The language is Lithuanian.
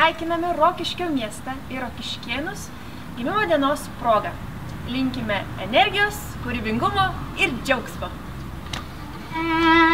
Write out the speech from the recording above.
sveikiname Rokiškio miestą ir Rokiškėnus gimimo dienos proga. Linkime energijos, kūrybingumo ir džiaugsmo.